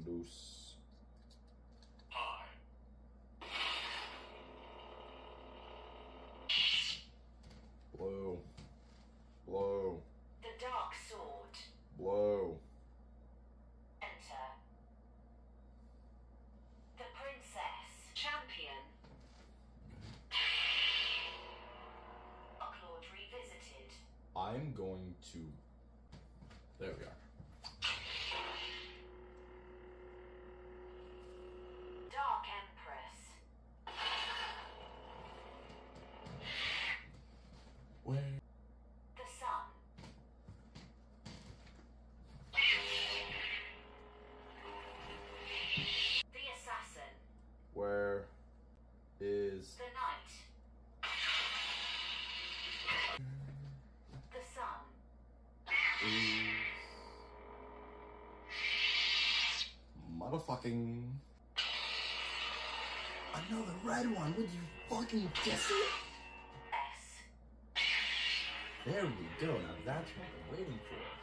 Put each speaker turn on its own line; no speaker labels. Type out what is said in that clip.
Deuce.
I.
Blue. Blue.
The Dark Sword.
Blue.
Enter. The Princess. Champion. Dark Lord Revisited.
I'm going to... There we are.
Dark Empress.
Where?
The Sun. The Assassin.
Where is...
The Knight. The Sun.
Motherfucking... Another red one, would you fucking guess it?
S.
There we go, now that's what I'm waiting for.